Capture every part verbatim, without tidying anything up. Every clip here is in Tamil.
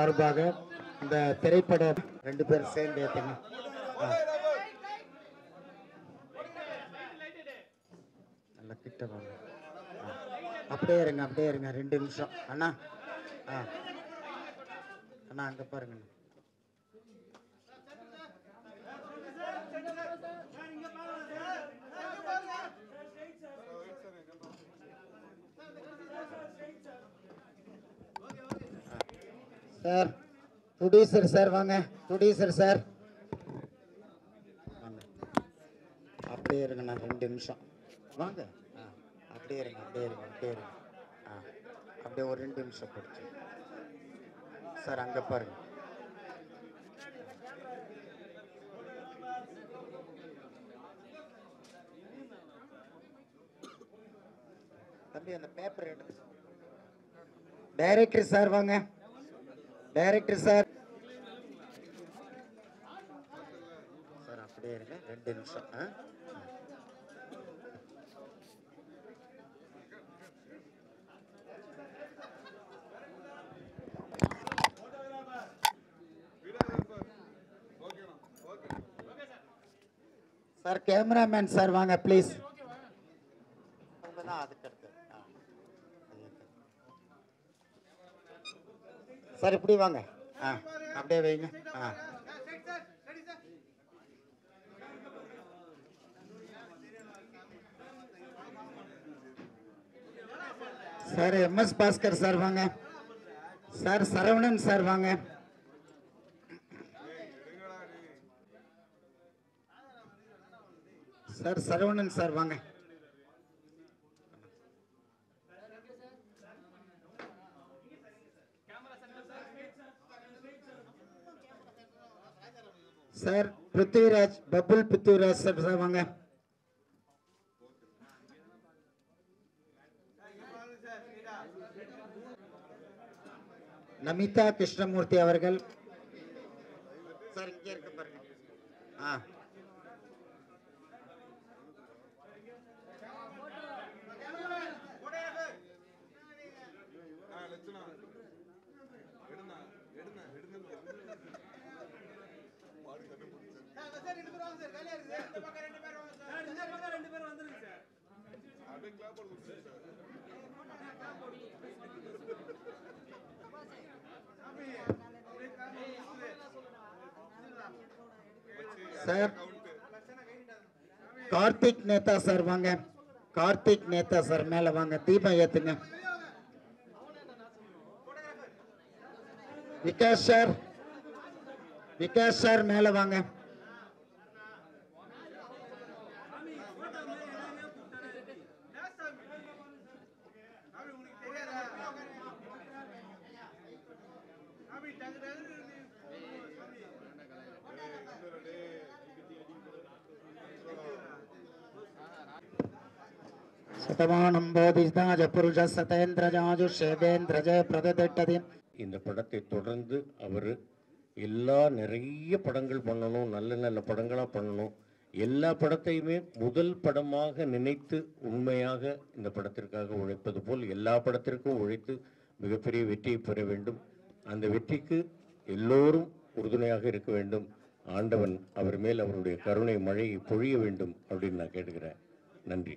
சார்பாக இந்த திரைப்பட ரெண்டு பேரும் சேர்ந்து ஏற்றுங்க. நல்ல கிட்ட வாங்க. அப்படியே இருங்க அப்படியே இருங்க ரெண்டு நிமிஷம் அண்ணா. ஆ அண்ணா அங்கே பாருங்க. சார் ப்ரொடியூசர் சார் வாங்க. ப்ரொடியூசர் சார் வாங்க. அப்படியே இருங்கண்ணா ரெண்டு நிமிஷம் வாங்க. ஆ அப்படியே இருங்க அப்படியே இருங்க அப்படியே இருங்க. ஆ அப்படியே ஒரு ரெண்டு நிமிஷம் பிடிச்சி சார் அங்கே பாருங்க. தம்பி அந்த பேப்பர் எடுத்து. டைரக்டர் சார் வாங்க. டைரக்டர் சார் சார் அப்படியே இருங்க ரெண்டு நிமிஷம். சார் கேமராமேன் சார் வாங்க ப்ளீஸ். அதுக்கு அடுத்து சார் இப்படி வாங்க. ஆ அப்படியே வைங்க. ஆ சார் எம்எஸ் பாஸ்கர் சார் வாங்க. சார் சரவணன் சார் வாங்க. சார் சரவணன் சார் வாங்க. Sir Prithviraj Bablu Prithviraj sir sir வாங்க. நமிதா கிருஷ்ணமூர்த்தி அவர்கள் சார் இங்கே இருக்க பாருங்க. ஆ சார் கார்த்திக் நேதா சார் வாங்க. கார்த்திக் நேதா சார் மேல வாங்க. தீபம் ஏத்துங்க. விகாஸ் சார் விகாஸ் சார் மேல வாங்க. இந்த படத்தை தொடர்ந்து அவர் எல்லா நிறைய படங்கள் பண்ணணும், நல்ல நல்ல படங்களா பண்ணணும். எல்லா படத்தையுமே முதல் படமாக நினைத்து உண்மையாக இந்த படத்திற்காக உழைப்பது போல் எல்லா படத்திற்கும் உழைத்து மிகப்பெரிய வெற்றியை பெற வேண்டும். அந்த வெற்றிக்கு எல்லோரும் உறுதுணையாக இருக்க வேண்டும். ஆண்டவன் அவர் மேல் அவருடைய கருணை மழையை பொழிய வேண்டும் அப்படின்னு நான் கேட்டுக்கிறேன். நன்றி.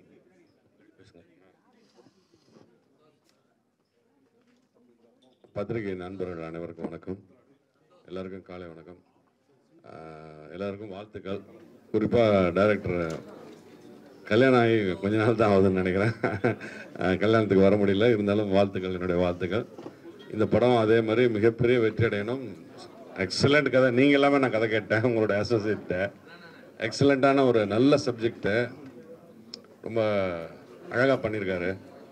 பத்திரிகை நண்பர்கள் அனைவருக்கும் வணக்கம். எல்லாருக்கும் காலை வணக்கம். எல்லாருக்கும் வாழ்த்துக்கள். குறிப்பாக டைரக்டர் கல்யாணம் ஆகி கொஞ்ச நாள் தான் ஆகுதுன்னு நினைக்கிறேன். கல்யாணத்துக்கு வர முடியல, இருந்தாலும் வாழ்த்துக்கள், என்னுடைய வாழ்த்துக்கள். இந்த படம் அதே மாதிரி மிகப்பெரிய வெற்றி அடையணும். எக்ஸலண்ட் கதை. நீங்கள் எல்லாமே நான் கதை கேட்டேன், உங்களோட அசோசியேட்டை. எக்ஸலண்ட்டான ஒரு நல்ல சப்ஜெக்டை ரொம்ப அழகாக பண்ணியிருக்காரு.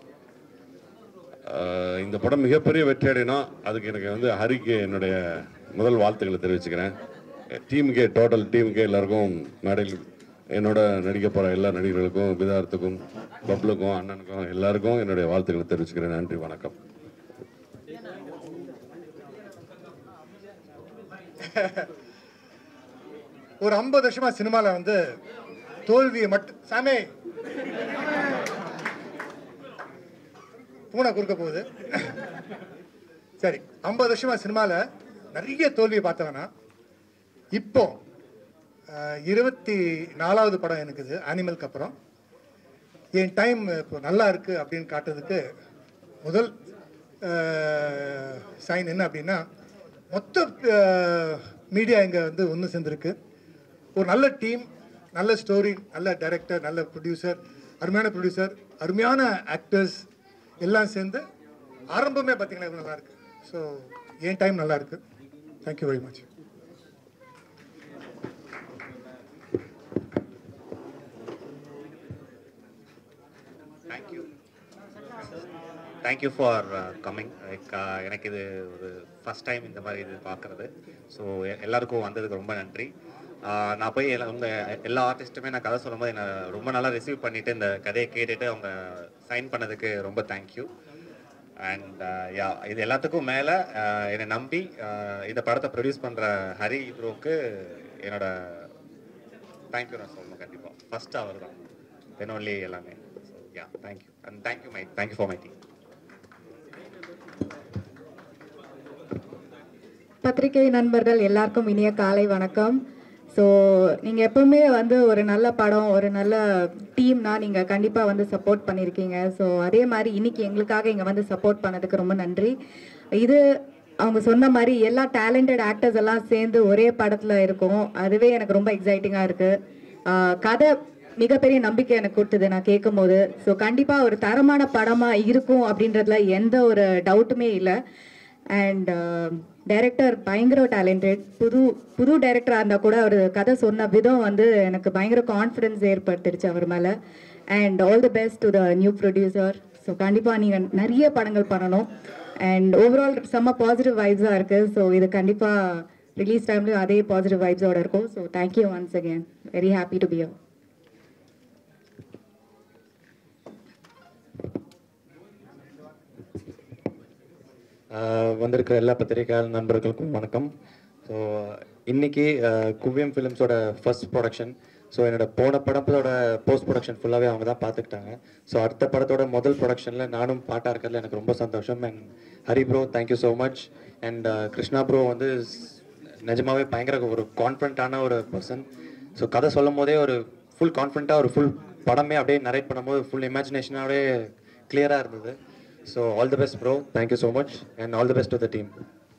இந்த படம் மிகப்பெரிய வெற்றி அடையணும். அதுக்கு எனக்கு வந்து ஹரிக்கு என்னுடைய முதல் வாழ்த்துக்களை தெரிவிச்சுக்கிறேன். டீமுக்கே, டோட்டல் டீமுக்கே எல்லாருக்கும், மேடையில் என்னோட நடிக்க போகிற எல்லா நடிகர்களுக்கும், விதார்த்துக்கும், பப்ளுக்கும், அண்ணனுக்கும் எல்லாருக்கும் என்னுடைய வாழ்த்துக்களை தெரிவிச்சுக்கிறேன். நன்றி, வணக்கம். ஒரு ஐம்பது வருஷமா சினிமாவில் வந்து தோல்வியை மட்டும் சாமே பூனை குறுக்க போகுது. சரி, ஐம்பது வருஷமா சினிமாவில் நிறைய தோல்வியை பார்த்தவனா இப்போ அஹ், இருபத்தி நாலாவது படம் எனக்கு இது அனிமலுக்கு அப்புறம் என் டைம் இப்போ நல்லா இருக்குது அப்படின்னு காட்டுறதுக்கு முதல் சைன் என்ன அப்படின்னா மொத்த மீடியா இங்கே வந்து ஒன்று சேர்ந்துருக்கு. ஒரு நல்ல டீம், நல்ல ஸ்டோரி, நல்ல டைரக்டர், நல்ல ப்ரொடியூசர், அருமையான ப்ரொடியூசர், அருமையான ஆக்டர்ஸ் எல்லாம் சேர்ந்து ஆரம்பமே பார்த்தீங்கன்னா இவ்வளோ நல்லா இருக்குது. ஸோ என் டைம் நல்லா இருக்குது. Thank you very much. Thank you thank you for coming. Like எனக்கு இது ஒரு ஃபஸ்ட் டைம் இந்த மாதிரி இது பார்க்குறது. ஸோ எல்லாருக்கும் வந்ததுக்கு ரொம்ப நன்றி. Uh, நான் போய் எல்லா உங்கள் எல்லா ஆர்டிஸ்ட்டுமே நான் கதை சொல்லும்போது என்னை ரொம்ப நல்லா ரிசீவ் பண்ணிவிட்டு இந்த கதையை கேட்டுட்டு அவங்க சைன் பண்ணதுக்கு ரொம்ப தேங்க்யூ. அண்ட் யா இது எல்லாத்துக்கும் மேலே என்னை நம்பி uh, இந்த படத்தை ப்ரொடியூஸ் பண்ணுற ஹரி ப்ரோக்கு என்னோட தேங்க்யூ நான் சொல்லணும். கண்டிப்பாக ஃபஸ்ட்டு அவர் தான், தென் ஒன்லி எல்லாமே. So ya thank you and thank you my thank you for my team. பத்திரிகை நண்பர்கள் எல்லாருக்கும் இனிய காலை வணக்கம். ஸோ நீங்கள் எப்பவுமே வந்து ஒரு நல்ல படம், ஒரு நல்ல டீம்னா நீங்கள் கண்டிப்பாக வந்து சப்போர்ட் பண்ணியிருக்கீங்க. ஸோ அதே மாதிரி இன்னைக்கு எங்களுக்காக இங்கே வந்து சப்போர்ட் பண்ணதுக்கு ரொம்ப நன்றி. இது அவங்க சொன்ன மாதிரி எல்லா டேலண்டட் ஆக்டர்ஸ் எல்லாம் சேர்ந்து ஒரே படத்தில் இருக்கும். அதுவே எனக்கு ரொம்ப எக்ஸைட்டிங்காக இருக்குது. கதை மிகப்பெரிய நம்பிக்கை எனக்கு கொடுத்தது நான் கேட்கும் போது. ஸோ கண்டிப்பாக ஒரு தரமான படமாக இருக்கும் அப்படின்றதுல எந்த ஒரு டவுட்டுமே இல்லை. அண்ட் டைரக்டர் பயங்கர டேலண்டட். புது புது டைரக்டராக இருந்தால் கூட அவர் கதை சொன்ன விதம் வந்து எனக்கு பயங்கர கான்ஃபிடென்ஸ் ஏற்படுத்திடுச்சு அவர் மேலே. And all the best to the new producer. So கண்டிப்பாக நீங்கள் நிறைய படங்கள் பண்ணணும். அண்ட் ஓவரால் செம்ம பாசிட்டிவ் வைப்ஸாக இருக்குது. ஸோ இது கண்டிப்பாக ரிலீஸ் டைம்லேயும் அதே பாசிட்டிவ் வைப்ஸோடு இருக்கும். So thank you once again. Very happy to be here. வந்திருக்கிற எல்லா பத்திரிகையாளர் நண்பர்களுக்கும் வணக்கம். ஸோ இன்றைக்கி குவியம் ஃபிலிம்ஸோட ஃபர்ஸ்ட் ப்ரொடக்ஷன். ஸோ என்னோட போன படத்தோட போஸ்ட் ப்ரொடக்ஷன் ஃபுல்லாகவே அவங்க தான் பார்த்துக்கிட்டாங்க. ஸோ அடுத்த படத்தோட முதல் ப்ரொடக்ஷனில் நானும் பாட்டாக இருக்கிறதுல எனக்கு ரொம்ப சந்தோஷம். And Hari bro thank you so much. And Krishna bro வந்து நிஜமாகவே பயங்கர ஒரு கான்ஃபிடண்ட்டான ஒரு பர்சன். ஸோ கதை சொல்லும் போதே ஒரு ஃபுல் கான்ஃபிடண்ட்டாக ஒரு ஃபுல் படமே அப்படியே நரேட் பண்ணும்போது ஃபுல் இமேஜினேஷனாகவே கிளியராக இருந்தது. So all the best bro, thank you so much and all the best to the team.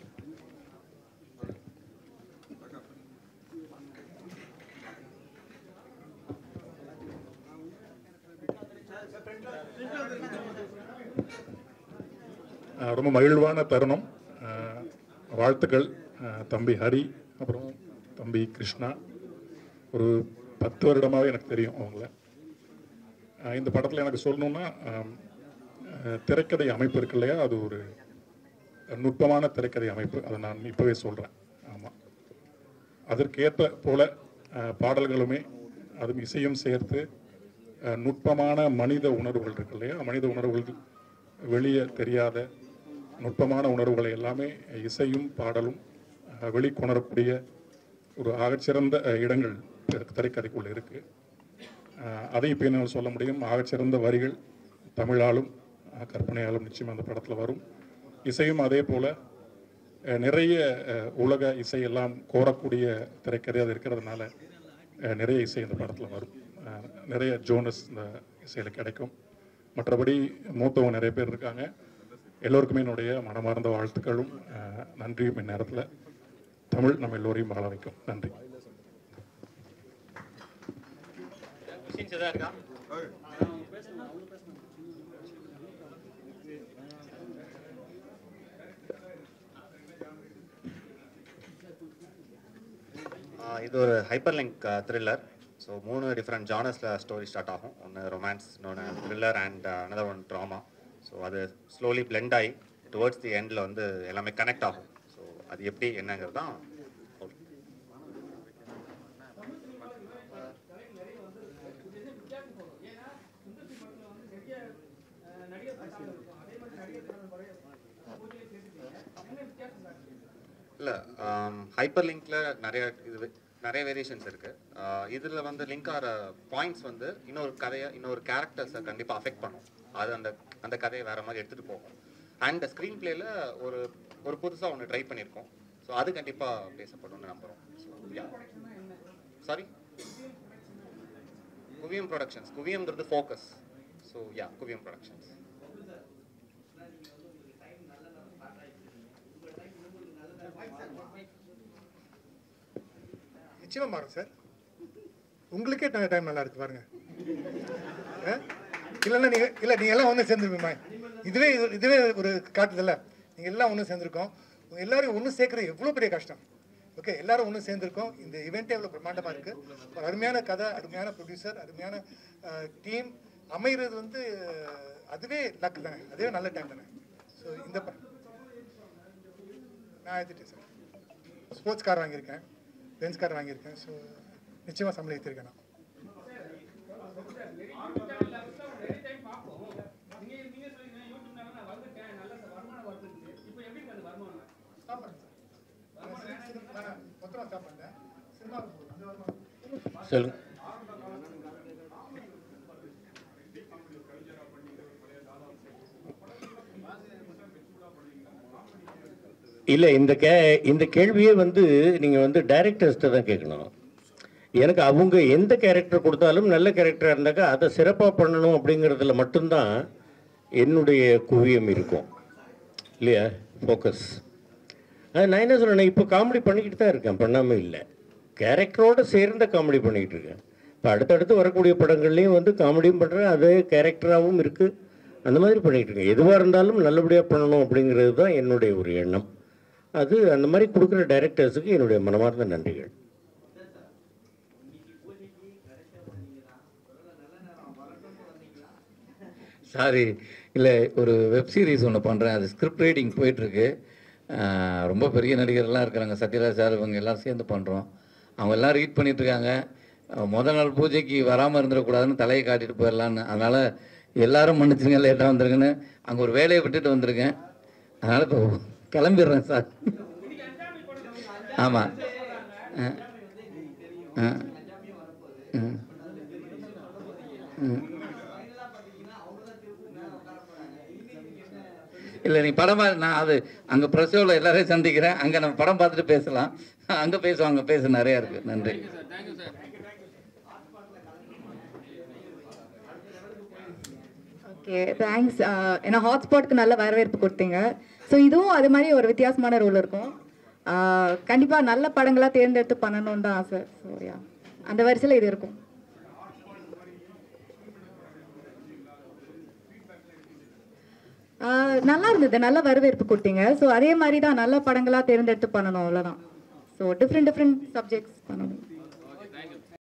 ரொம்ப மகிழ்வான தருணம். வாழ்த்துக்கள் தம்பி ஹரி, அப்புறம் தம்பி கிருஷ்ணா. ஒரு பத்து வருடமாகவே எனக்கு தெரியும் அவங்கள. இந்த படத்தில் எனக்கு சொல்லணுன்னா திரைக்கதை அமைப்பு இருக்கு இல்லையா, அது ஒரு நுட்பமான திரைக்கதை அமைப்பு. அதை நான் இப்போவே சொல்கிறேன். ஆமாம், அதற்கேற்ற போல பாடல்களுமே அதுவும் இசையும் சேர்த்து நுட்பமான மனித உணர்வுகள் இருக்கு இல்லையா, மனித உணர்வுகள் வெளியே தெரியாத நுட்பமான உணர்வுகளை எல்லாமே இசையும் பாடலும் வெளிக்கொணரக்கூடிய ஒரு ஆகச்சிறந்த இடங்கள் திரைக்கதைக்குள்ளே இருக்குது. அதை இப்போ என்னால் சொல்ல முடியும். ஆகச்சிறந்த வரிகள் தமிழாலும் கற்பனையாலும் நிச்சயமாக அந்த படத்தில் வரும். இசையும் அதே போல் நிறைய உலக இசையெல்லாம் கோரக்கூடிய திரைக்கதை அது இருக்கிறதுனால நிறைய இசை இந்த படத்தில் வரும். நிறைய ஜோனஸ் இந்த இசையில் கிடைக்கும். மற்றபடி மூத்தவங்க நிறைய பேர் இருக்காங்க. எல்லோருக்குமே என்னுடைய மனமார்ந்த வாழ்த்துக்களும் நன்றியும் இந்நேரத்தில். தமிழ் நம்ம எல்லோரையும் வாழ வைக்கும். நன்றி. இது ஒரு ஹைப்பர் லிங்க் த்ரில்லர். ஸோ மூணு டிஃப்ரெண்ட் ஜானர்ஸில் ஸ்டோரி ஸ்டார்ட் ஆகும். ஒன்று ரொமான்ஸ், இன்னொன்று thriller and another one drama. So அது ஸ்லோலி பிளெண்ட் ஆகி டுவர்ட்ஸ் தி எண்டில் வந்து எல்லாமே கனெக்ட் ஆகும். ஸோ அது எப்படி என்னங்கிறது தான். இல்லை, ஹைப்பர் லிங்க்ல நிறைய இது நிறைய வேரியேஷன்ஸ் இருக்குது. இதில் வந்து லிங்க் ஆகிற பாயிண்ட்ஸ் வந்து இன்னொரு கதையை இன்னொரு கேரக்டர்ஸை கண்டிப்பாக அஃபெக்ட் பண்ணும். அது அந்த அந்த கதையை வேறு மாதிரி எடுத்துகிட்டு போகும். அண்ட் ஸ்க்ரீன் பிளேயில் ஒரு ஒரு புதுசாக ஒன்று ட்ரை பண்ணியிருக்கோம். ஸோ அது கண்டிப்பாக பேசப்படும்னு நம்புகிறோம். So ya sorry Kuviyam productions, குவியம்ங்கிறது focus. So ya Kuviyam productions. நிச்சயமா மாறும் சார். உங்களுக்கே டைம் நல்லா இருக்கு பாருங்க. இல்லைன்னா நீங்க இல்லை நீங்க எல்லாம் ஒன்று சேர்ந்துருப்பீங்க. இதுவே இதுவே ஒரு காட்டுதில்ல, நீங்க எல்லாம் ஒன்று சேர்ந்துருக்கோம். உங்க எல்லாரும் ஒன்று சேர்க்கறது எவ்வளோ பெரிய கஷ்டம். ஓகே, எல்லாரும் ஒன்று சேர்ந்துருக்கோம். இந்த ஈவெண்ட்டே எவ்வளோ பிரம்மாண்டமாக இருக்குது. ஒரு அருமையான கதை, அருமையான ப்ரொடியூசர், அருமையான டீம் அமைகிறது வந்து அதுவே லக் தானே, அதுவே நல்ல டைம் தானே. ஸோ இந்த நான் எடுத்துட்டேன் சார். ஸ்போர்ட்ஸ் கார் வாங்கியிருக்கேன், பென்ஸ் கார் வாங்கியிருக்கேன். ஸோ நிச்சயமாக சம்பளம் ஏற்றிருக்கேன் நான். சொல்லுங்க. இல்லை, இந்த கே இந்த கேள்வியே வந்து நீங்கள் வந்து டைரக்டர்ஸ்ட்டை தான் கேட்கணும். எனக்கு அவங்க எந்த கேரக்டர் கொடுத்தாலும் நல்ல கேரக்டராக இருந்தாக்கா அதை சிறப்பாக பண்ணணும் அப்படிங்கிறதுல மட்டும்தான் என்னுடைய குவியம் இருக்கும் இல்லையா, ஃபோக்கஸ். அது நான் என்ன சொல்கிறேன்னா, இப்போ காமெடி பண்ணிக்கிட்டு தான் இருக்கேன், பண்ணாமல் இல்லை. கேரக்டரோடு சேர்ந்த காமெடி பண்ணிக்கிட்டு இருக்கேன். இப்போ அடுத்தடுத்து வரக்கூடிய படங்கள்லேயும் வந்து காமெடியும் பண்ணுறேன், அதே கேரக்டராகவும் இருக்குது. அந்த மாதிரி பண்ணிக்கிட்டு இருக்கேன். எதுவாக இருந்தாலும் நல்லபடியாக பண்ணணும் அப்படிங்கிறது தான் என்னுடைய ஒரு எண்ணம். அது அந்த மாதிரி கொடுக்குற டைரக்டர்ஸுக்கு என்னுடைய மனமார்ந்த நன்றிகள். சாரி, இல்லை, ஒரு வெப் சீரிஸ் ஒன்று பண்ணுறேன். அது ஸ்கிரிப்ட் ரைட்டிங் போயிட்டுருக்கு. ரொம்ப பெரிய நடிகர்லாம் இருக்கிறாங்க, சத்யராஜ் சார், இவங்க எல்லாம் சேர்ந்து பண்ணுறோம். அவங்க எல்லாம் ரீட் பண்ணிகிட்ருக்காங்க. முதல் நாள் பூஜைக்கு வராமல் இருந்துடக்கூடாதுன்னு தலையை காட்டிட்டு போயிடலான்னு. அதனால் எல்லாரும் மன்னிச்சுங்க, லேட்டாக வந்துருங்கன்னு. அங்கே ஒரு வேலையை விட்டுட்டு வந்திருக்கேன். அதனால் இப்போ கிளம்பிடுறேன் சார். ஆமாம். ஆ ஆ ம் ம் இல்லை, நீ படம் பார்த்து நான் அது அங்கே ப்ரெஸ்ஸோவில் எல்லாரையும் சந்திக்கிறேன். அங்கே நம்ம படம் பார்த்துட்டு பேசலாம். அங்கே பேசுவாங்க, பேச நிறையா இருக்குது. நன்றி. Okay, thanks. ஏன்னா ஹாட்ஸ்பாட்க்கு நல்ல வரவேற்பு கொடுத்தீங்க. ஸோ இதுவும் அது மாதிரி ஒரு வித்தியாசமான ரோல் இருக்கும். கண்டிப்பாக நல்ல படங்களாக தேர்ந்தெடுத்து பண்ணணும்னு தான் ஆசை. ஸோ யா, அந்த வரிசையில் இது இருக்கும். நல்லா இருந்தது, நல்ல வரவேற்பு கொடுத்தீங்க. ஸோ அதே மாதிரி தான் நல்ல படங்களாக தேர்ந்தெடுத்து பண்ணணும், அவ்வளோதான். ஸோ டிஃப்ரெண்ட் டிஃப்ரெண்ட் சப்ஜெக்ட்ஸ் பண்ணணும்.